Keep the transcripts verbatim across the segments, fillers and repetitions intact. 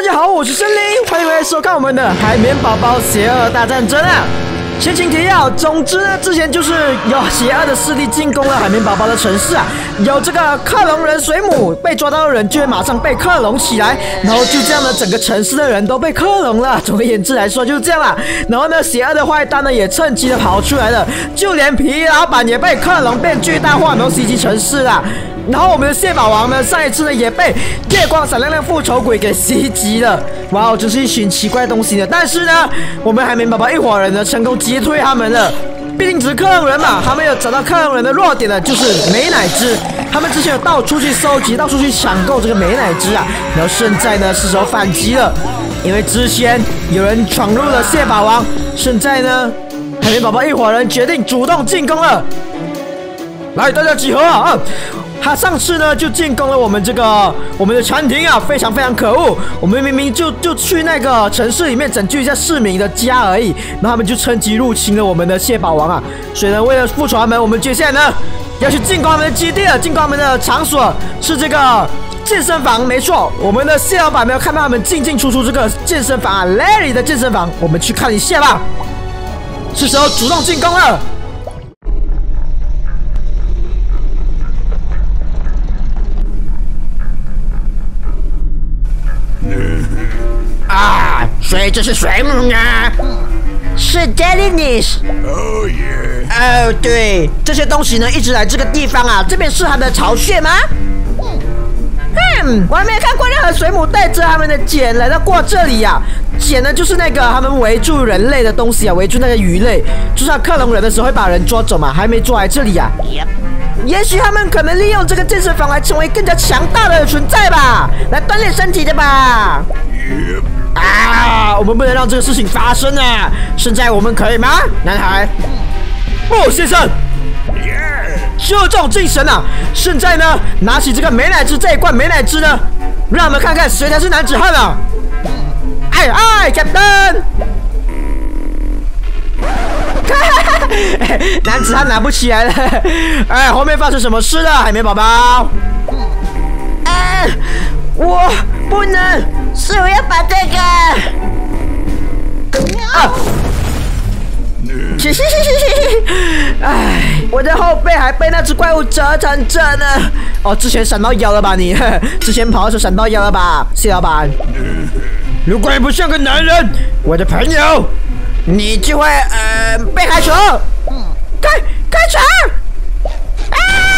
家好，我是森林，欢迎来收看我们的海绵宝宝邪恶大战争啊！前情提要，总之呢，之前就是有邪恶的势力进攻了海绵宝宝的城市啊，有这个克隆人水母被抓到的人就会马上被克隆起来，然后就这样呢，整个城市的人都被克隆了。总而言之来说就是这样啦。然后呢，邪恶的坏蛋呢也趁机的跑出来了，就连皮老板也被克隆变巨大化，然后袭击城市了。然后我们的蟹堡王呢，上一次呢也被夜光闪亮亮复仇鬼给袭击了。哇哦，真是一群奇怪的东西呢。但是呢，我们海绵宝宝一伙人呢成功击退他们了。毕竟只是克隆人嘛，他们有找到克隆人的弱点呢，就是美乃滋。他们之前有到处去收集，到处去抢购这个美乃滋啊。然后现在呢是时候反击了，因为之前有人闯入了蟹堡王，现在呢海绵宝宝一伙人决定主动进攻了。来，大家集合啊！啊他上次呢就进攻了我们这个我们的餐厅啊，非常非常可恶。我们明明就就去那个城市里面拯救一下市民的家而已，然后他们就趁机入侵了我们的蟹堡王啊。所以呢，为了复仇他们，我们接下来呢要去进攻他们的基地了，进攻他们的场所是这个健身房，没错。我们的蟹老板没有看到他们进进出出这个健身房啊 ，Larry 的健身房，我们去看一下吧。是时候主动进攻了。 啊，所以这是水母啊？ 是 Jellyfish。 哦耶！ 哦，对，这些东西呢一直来这个地方啊，这边是它的巢穴吗？嗯，我还没有看过任何水母带着他们的茧来到过这里呀、啊。茧呢就是那个他们围住人类的东西啊，围住那个鱼类，就是他克隆人的时候会把人抓走嘛，还没抓来这里呀、啊。Yep. 也许他们可能利用这个健身房来成为更加强大的存在吧，来锻炼身体的吧。 Yep. 啊，我们不能让这个事情发生啊！现在我们可以吗，男孩？不，先生。就这种精神啊！现在呢，拿起这个美乃滋这一罐美乃滋呢，让我们看看谁才是男子汉啊！哎哎 ，Captain！ 男子汉拿不起来了。哎，后面发生什么事了，海绵宝宝？ 哎，我不能，是我要把这个。 啊！哎，我的后背还被那只怪物折成这呢。哦，之前闪到腰了吧你？之前跑的时候闪到腰了吧，蟹老板？如果你不像个男人，我的朋友，你就会呃被开除。开开除！啊！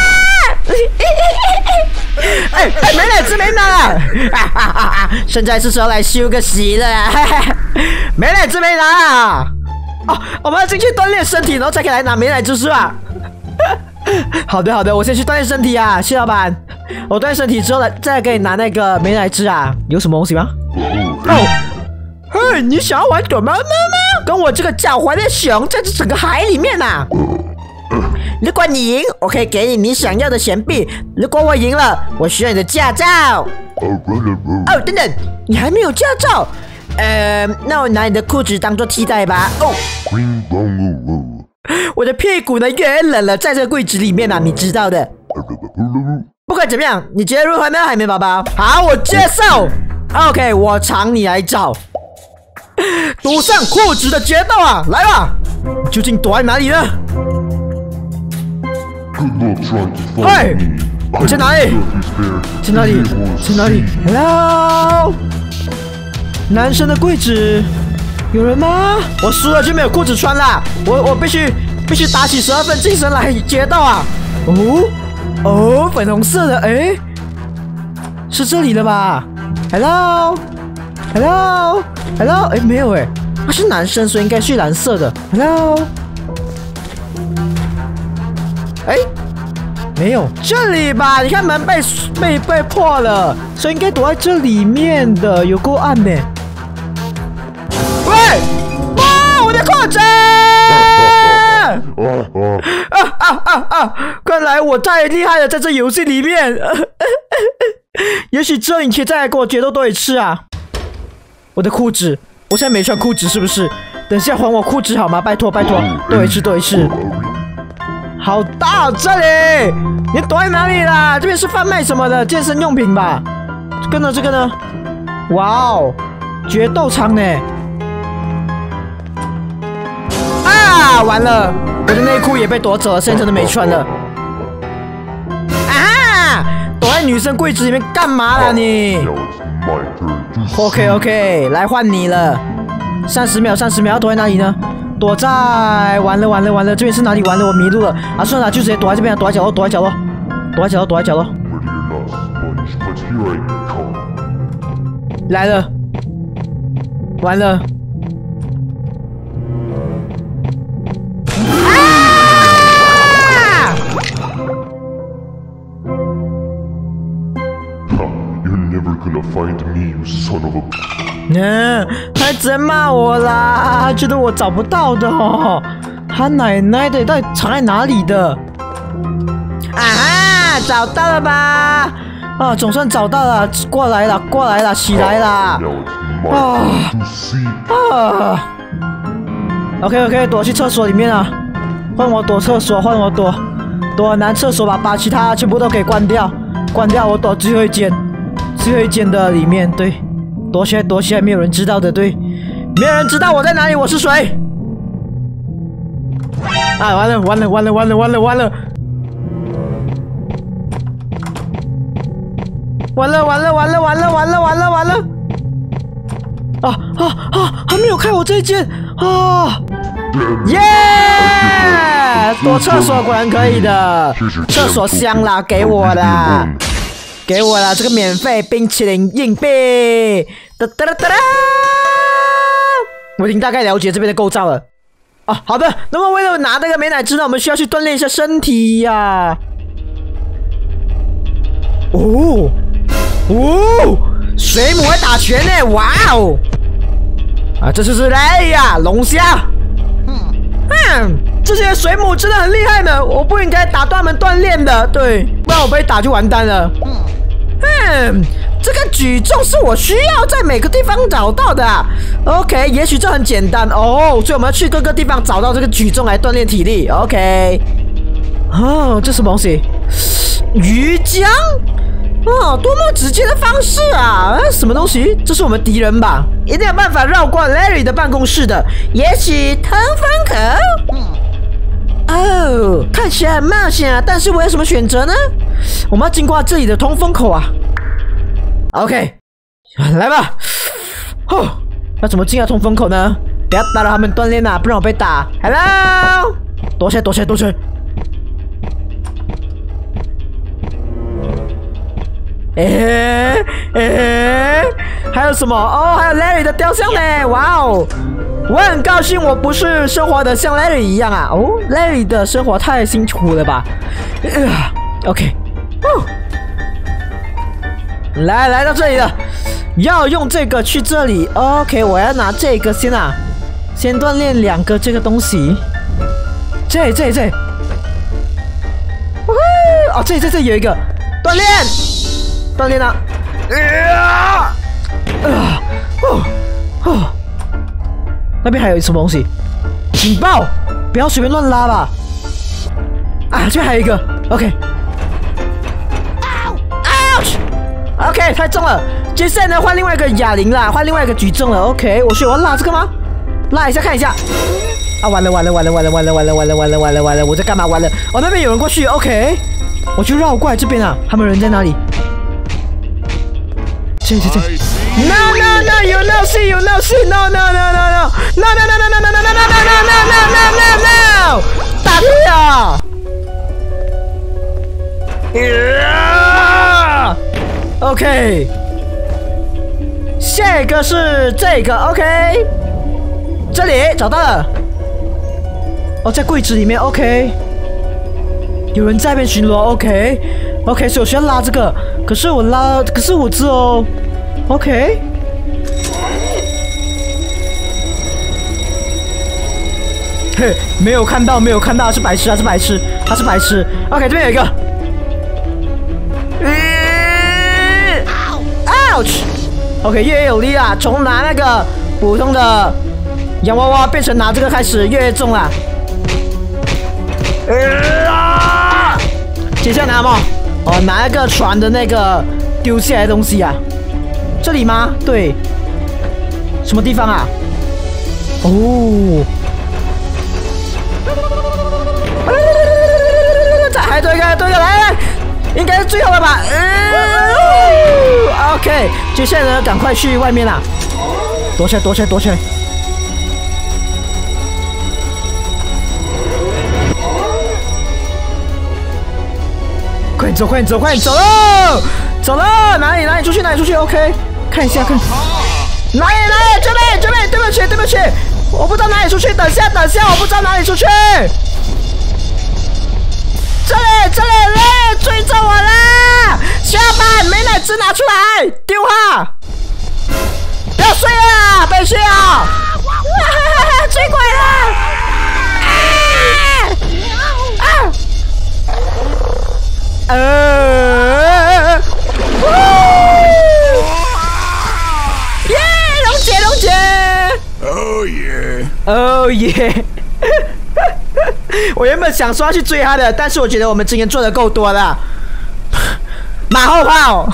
哎哎，美乃滋没拿啊！哈哈哈！现在是时候来休个息了啊！美乃滋没拿啊！哦，我们要进去锻炼身体，然后才可以来拿美乃滋是吧？好的好的，我先去锻炼身体啊，谢老板。我锻炼身体之后来再给你拿那个美乃滋啊，有什么东西吗？哦，嘿，你想要玩躲猫猫吗？跟我这个狡猾的熊在这整个海里面啊！如果你赢，我可以给你你想要的钱币；如果我赢了，我需要你的驾照。哦，等等，你还没有驾照？呃，那我拿你的裤子当做替代吧。哦，我的屁股呢越来越冷了，在这个柜子里面啊，你知道的。不管怎么样，你觉得如何呢，海绵宝宝？好，我接受。OK， 我尝你来找。赌上裤子的决斗啊，来吧！究竟躲在哪里呢？嘿，你在哪里？在哪里？在哪里 ？Hello。男生的柜子有人吗？我输了就没有裤子穿啦！我我必须必须打起十二分精神来决斗啊！哦哦，粉红色的，哎，是这里的吧 ？Hello Hello Hello， 哎，没有哎，他是男生，所以应该是蓝色的。Hello， 哎，没有，这里吧？你看门被被被破了，所以应该躲在这里面的，有够暗呢。喂！哇！我的裤子！啊啊啊啊！看来我太厉害了，在这游戏里面。也许之后你可以再来跟我决斗多一次啊！我的裤子，我现在没穿裤子是不是？等下还我裤子好吗？拜托拜托，多一次多一次。好大这里！你躲在哪里啦？这边是贩卖什么的健身用品吧？这个呢？这个呢？ 哇哦，决斗场呢！啊，完了，我的内裤也被夺走了，现在真的没穿了。啊！躲在女生柜子里面干嘛啦你 ？OK OK， 来换你了。三十秒，三十秒，要躲在哪里呢？躲在……完了完了完了，这边是哪里？完了，我迷路了啊！算了，就直接躲在这边，躲在角落，躲在角落，躲在角落，躲在角落。来了，完了！啊！嗯，还真骂我啦，觉得我找不到的哦。他奶奶的，到底藏在哪里的？啊哈，找到了吧？啊，总算找到了，过来了，过来了，起来啦！啊啊 ！OK OK， 躲去厕所里面啊！换我躲厕所，换我躲，躲男厕所吧，把其他全部都给关掉，关掉，我躲最后一间，最后一间的里面，对，躲起来，躲起来，没有人知道的，对，没有人知道我在哪里，我是谁？啊，完了，完了，完了，完了，完了，完了！完了完了完了完了完了完了完了！啊啊啊！还没有开我这一间啊！耶！躲厕所果然可以的，厕所香啦，给我啦，给我啦！这个免费冰淇淋硬币，哒哒哒哒哒！我已经大概了解这边的构造了。啊，好的。那么为了拿那个美乃滋呢，我们需要去锻炼一下身体呀、啊。哦。哦，水母会打拳呢！哇哦！啊，这就是雷呀，龙虾。嗯，这些水母真的很厉害呢，我不应该打断他们锻炼的，对，不然我被打就完蛋了。嗯，这个举重是我需要在每个地方找到的、啊。OK， 也许这很简单哦，所以我们要去各个地方找到这个举重来锻炼体力。OK。哦，这什么东西？鱼浆。哦，多么直接的方式啊！什么东西？这是我们敌人吧？一定有办法绕过 Larry 的办公室的。也许通风口。哦，看起来很冒险啊！但是我有什么选择呢？我们要经过这里的通风口啊。OK， 来吧。哦，要怎么进到通风口呢？不要打扰他们锻炼啊，不然我被打。Hello， 躲起来，躲起来，躲起来。诶诶，还有什么？哦，还有 Larry 的雕像呢！哇哦，我很高兴我不是生活的像 Larry 一样啊！哦 ，Larry 的生活太辛苦了吧？呃 OK， 哦，来来到这里了，要用这个去这里。OK， 我要拿这个先啊，先锻炼两个这个东西。这这这，哦，这这这有一个锻炼。锻炼了，啊，哦哦，那边还有什么东西？警报！不要随便乱拉吧。啊，这边还有一个 ，OK。ouch！OK， 太重了。接下来呢，换另外一个哑铃啦，换另外一个举重了。OK， 我需要拉这个吗？拉一下看一下。啊，完了完了完了完了完了完了完了完了完了完了！我在干嘛？完了！哦，那边有人过去。OK， 我就绕过来这边啊。他们人在哪里？这这这 ！No no no! You no see! You no see! No no no no no! No no no no no no no no no no no no no no! 打屁啊 ！OK， 下一个是这个 OK， 这里找到了。哦，在柜子里面 OK， 有人在那边巡逻 OK OK， 所以我需要拉这个。可是我拉，可是我只有 OK。嘿，没有看到，没有看到，是白痴啊，是白痴，他是白痴。OK， 这边有一个。嗯 ，ouch！OK， 越来越有力啦，从拿那个普通的洋娃娃变成拿这个开始，越来越重啦。啊！接下来拿什么？哦，拿一个船的那个丢下来的东西啊， 这里吗？对。什么地方啊？哦。再还多一个，多一个，来来，应该是最后了吧？呃、OK， 接下来呢，赶快去外面啦！躲起来，躲起来，躲起来！快点走，快点走，快点走喽！走了，哪里哪里出去，哪里出去 ？OK， 看一下，看。哪里哪里？这边这边，对不起对不起，我不知道哪里出去，等下等下，我不知道哪里出去。这里这里来，追着我啦！小伙伴，美乃滋拿出来，丢哈！不要睡了，被睡啊！追鬼了！啊！啊！呃！耶！龙姐龙姐！ 哦耶！ 哦耶！我原本想说要去追他的，但是我觉得我们今天做的够多了。马后炮，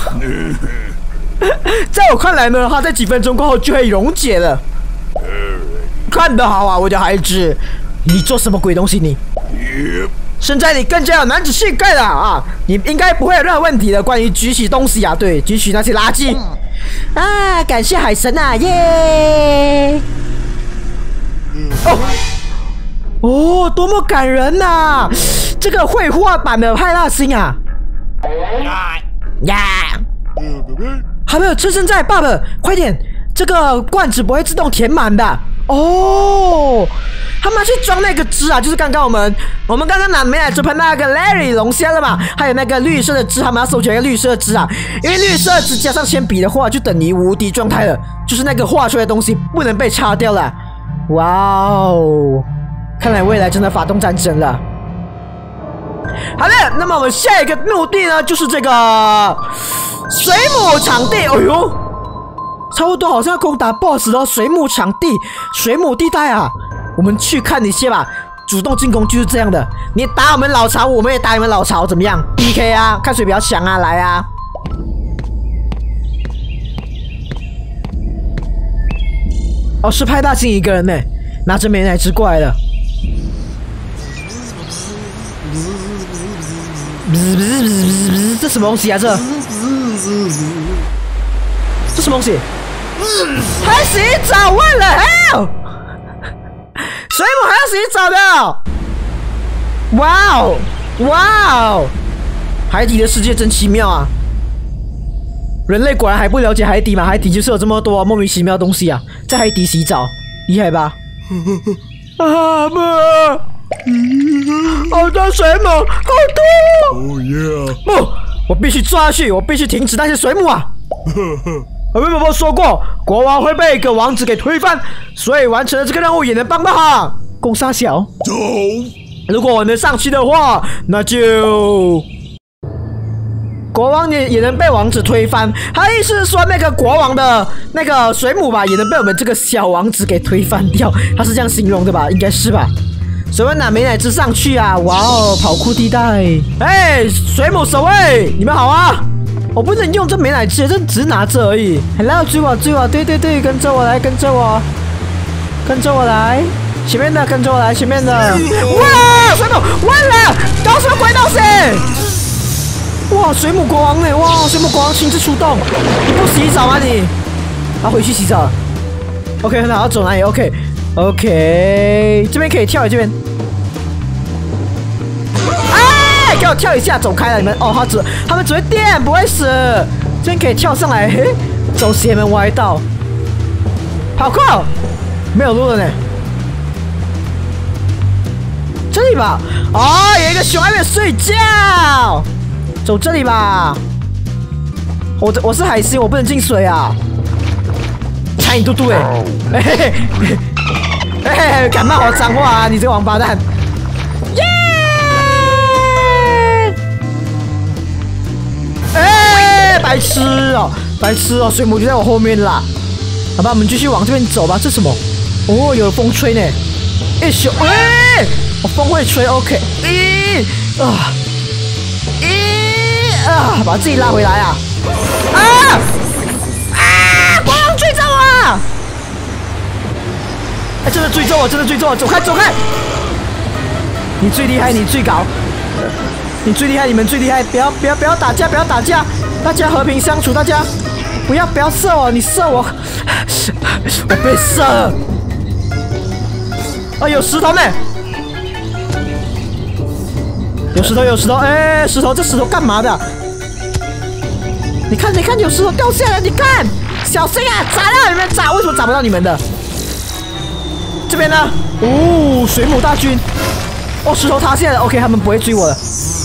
在我看来呢，他在几分钟过后就会溶解了。看得好啊，我的孩子，你做什么鬼东西你？现在你更加有男子气概了啊！你应该不会有任何问题的。关于举起东西啊，对，举起那些垃圾啊，感谢海神啊，耶！哦。哦，多么感人呐、啊！这个绘画版的派大星啊！呀！还没有车身在，爸爸，快点！这个罐子不会自动填满的哦。他们要去装那个汁啊，就是刚刚我们我们刚刚拿美乃滋喷那个 Larry 龙虾了嘛，还有那个绿色的汁，他们要收集那个绿色的汁啊，因为绿色的汁加上铅笔的话，就等于无敌状态了，就是那个画出来的东西不能被擦掉了。哇哦！看来未来真的发动战争了。好的，那么我们下一个目的呢，就是这个水母场地。哎呦，差不多好像要攻打 boss 了。水母场地、水母地带啊，我们去看一些吧。主动进攻就是这样的，你打我们老巢，我们也打你们老巢，怎么样 ？P K 啊，看谁比较强啊，来啊！哦，是派大星一个人呢，拿着美乃滋过来了。不是不是不是不是不是，这什么东西啊？这这什么东西？还洗澡？问了 hell！ 水母还要洗澡的？哇哦哇哦！海底的世界真奇妙啊！人类果然还不了解海底嘛？海底就是有这么多莫名其妙的东西啊！在海底洗澡，厉害吧？啊不！好多水母，好多！ 哦耶！ 不，我必须抓下去，我必须停止那些水母啊！我跟宝宝说过，国王会被一个王子给推翻，所以完成了这个任务也能帮帮他。攻杀小， 走！ 如果我能上去的话，那就国王也也能被王子推翻。他意思是说，那个国王的那个水母吧，也能被我们这个小王子给推翻掉。他是这样形容的吧？应该是吧？谁会拿美乃滋上去啊？哇哦，跑酷地带！哎，水母守卫，你们好啊！我不能用这美乃滋，这只是拿着而已。Hello， 追我，追我！对对对，跟着我来，跟着我，跟着我来，前面的跟着我来，前面的。哇，水母，完了，搞什么鬼东西？哇，水母国王呢？哇，水母国王亲自出动，你不洗澡吗你？他回去洗澡了。OK， 很好，要走哪里 ？OK。OK， 这边可以跳，这边。哎，给我跳一下，走开了你们。哦，他只他们只会电，不会死。这边可以跳上来，嘿，走邪门歪道。跑酷，没有路了呢。这里吧。哦，有一个熊还没睡觉。走这里吧。我我是海星，我不能进水啊。餐饮嘟嘟哎，嘿嘿嘿。哎，敢骂我脏话啊！你这个王八蛋！耶！哎，白痴哦，白痴哦！水母就在我后面啦。好吧，我们继续往这边走吧。这什么？哦，有风吹呢。哎咻！哎，我风会吹 ，OK。咦啊！咦啊！把自己拉回来啊！啊！啊！ 真的追着我，真的追着我，走开走开！你最厉害，你最高，你最厉害，你们最厉害！不要不要不要打架，不要打架，大家和平相处，大家不要不要射我，你射我，我被射了。啊，有石头呢！有石头，有石头，哎，石头，这石头干嘛的？你看，你看，有石头掉下来，你看，小心啊！砸到你们砸，为什么砸不到你们的？这边呢？哦，水母大军。哦，石头塌陷了 ，OK， 他们不会追我了。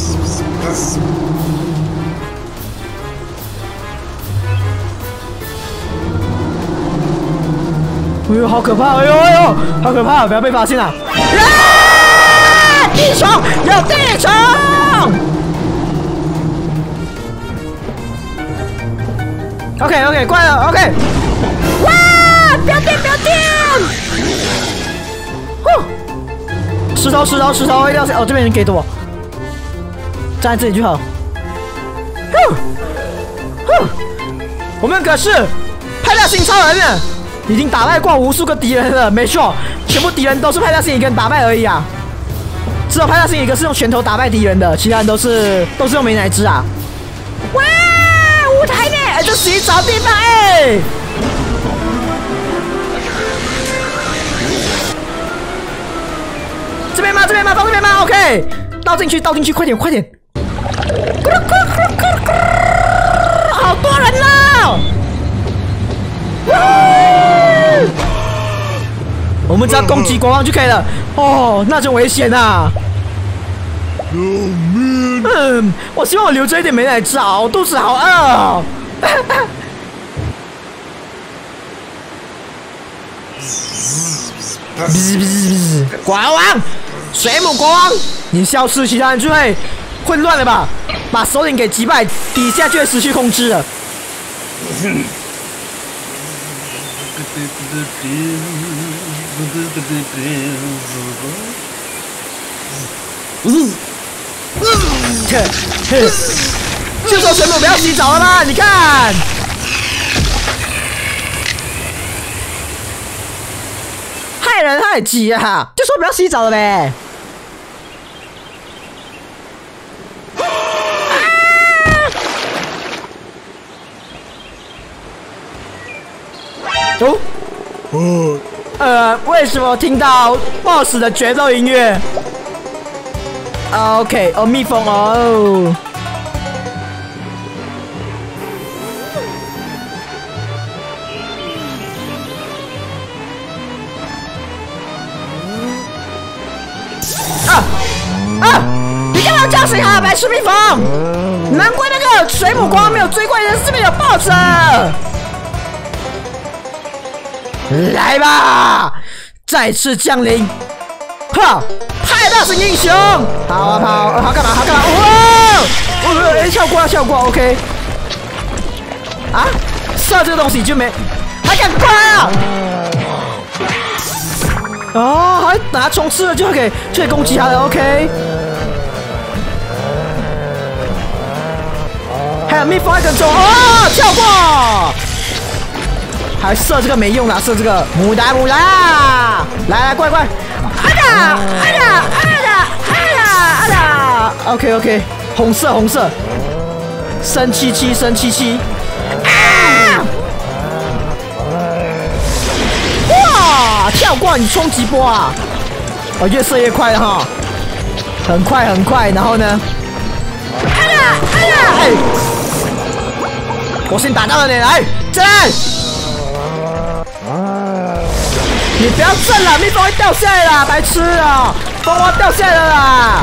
哎呦，好可怕！哎呦哎呦，好可怕！不要被发现了！啊！地虫，有地虫！OK OK， 怪了 OK。哇！不要电，不要电！呼！石头石头石头，一定要哦，这边人给的我，站在这里就好。呼！呼！我们可是派大星超人呢，已经打败过无数个敌人了，没错，全部敌人都是派大星一个人打败而已啊。只有派大星一个是用拳头打败敌人的，其他人都是都是用美乃滋啊。哇！舞台呢？哎，这洗澡地方哎！这边吗？这边吗？到这边吗 ？OK， 倒进去，倒进去，快点，快点！好多人了！我们只要攻击国王就可以了。哦，那真危险啊！嗯，我希望我留着一点美乃滋啊，我肚子好饿哦。国王，水母国王，你消失，其他人就会混乱了吧？把首领给击败，底下就会失去控制了。嗯，就说水母不要洗澡了吧？你看，害人害己啊！就说不要洗澡了呗。哦，哦，呃，为什么听到 boss 的决斗音乐 ？OK， 哦，蜜蜂哦。啊啊！你干嘛叫醒他，白痴蜜蜂？难怪那个水母光没有追过人，是不是有 boss？来吧，再次降临！哈，派大星英雄，跑啊跑，跑干嘛？跑干嘛？哇！哦，哎，跳过，跳过 ，OK。啊，射这个东西就没，还敢快啊！哦，还等他冲刺了就可以，就可以攻击他了 ，OK。还有蜜蜂还跟踪，哦，跳过。还射这个没用啦，射这个牡丹牡丹，来来怪怪，啊啦啊啦啊啦啊啦啊啦 ，OK OK， 红色红色，生七七生七七，啊！哇，跳过你冲击波啊！哦，越射越快了哈，很快很快，然后呢？啊啦啊啦，哎，我先打到了你，来，进来！你不要震了，蜜蜂会掉下来啦，白痴啊！蜂窝掉下来了啦！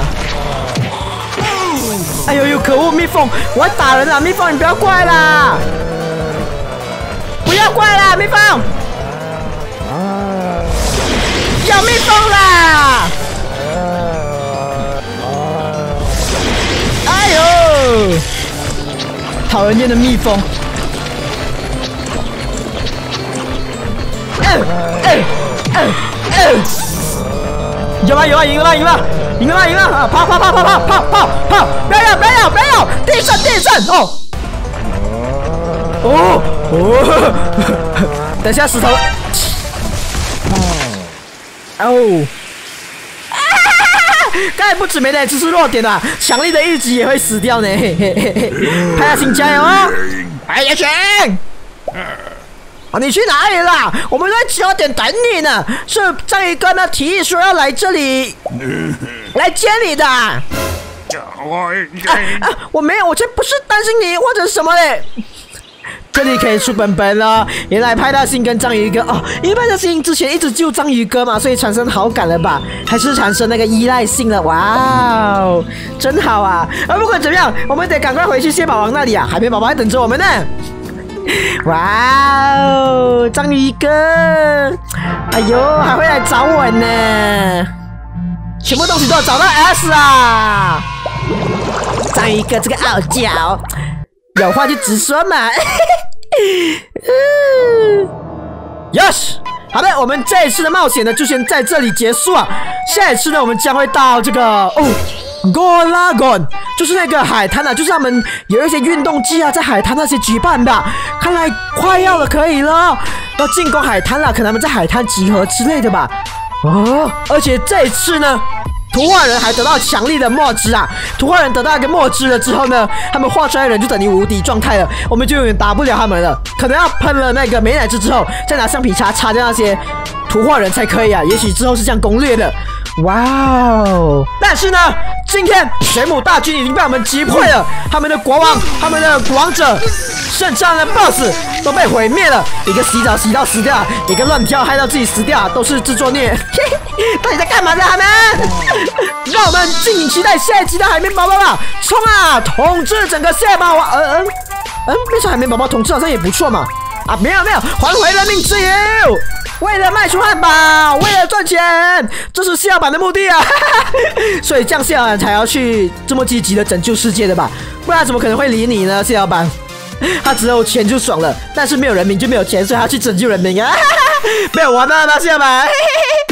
哎呦呦，可恶，蜜蜂，我要打人了，蜜蜂你不要过来啦！不要过来啦，蜜蜂！有蜜蜂啦！哎呦，讨人厌的蜜蜂！嗯嗯嗯嗯，有吗有吗赢了吗赢了赢了吗赢了啊！跑跑跑跑跑跑跑跑！不要要不要要不要要！地震地震哦哦哦！等下石头， 哦。刚才不止没奶吃是弱点啊，强力的一击也会死掉呢。嘿嘿嘿嘿，派大星加油哦！哎呀，全！啊，你去哪里啦？我们在九点等你呢。是章鱼哥呢提议说要来这里来接你的。啊啊！我没有，我这不是担心你或者什么嘞。这里可以出本本了。原来派大星跟章鱼哥哦，因为派大星之前一直救章鱼哥嘛，所以产生好感了吧？还是产生那个依赖性了？哇哦，真好啊！而不管怎么样，我们得赶快回去蟹堡王那里啊，海绵宝宝还等着我们呢。哇哦，章鱼哥，哎呦，还会来找我呢！全部东西都要找到 S 啊！章鱼哥这个傲娇，有话就直说嘛。Yes， 好的，我们这一次的冒险呢，就先在这里结束啊。下一次呢，我们将会到这个哦 ，Go Lagoon， 就是那个海滩啊，就是他们有一些运动季啊，在海滩那些举办的。看来快要了，可以了，要进攻海滩了，可能他们在海滩集合之类的吧。哦，而且这一次呢，图画人还得到强力的墨汁啊！图画人得到一个墨汁了之后呢，他们画出来的人就等于无敌状态了，我们就永远打不了他们了。可能要喷了那个美乃滋之后，再拿橡皮擦擦掉那些图画人才可以啊。也许之后是这样攻略的。哇哦！但是呢，今天水母大军已经被我们击溃了，他们的国王、他们的王者、圣上的 boss 都被毁灭了。一个洗澡洗到死掉，一个乱跳害到自己死掉，都是自作孽。到底在干嘛呢？他们？让我们敬请期待下一集的海绵宝宝吧！冲啊，统治整个蟹堡王！嗯嗯嗯，变成海绵宝宝统治好像也不错嘛。啊，没有没有，还回人民自由！为了卖出汉堡，为了赚钱，这是蟹老板的目的啊！所以这样蟹老板才要去这么积极的拯救世界的吧？不然怎么可能会理你呢？蟹老板，他只有钱就爽了，但是没有人民就没有钱，所以他去拯救人民啊！没有玩到了，蟹老板。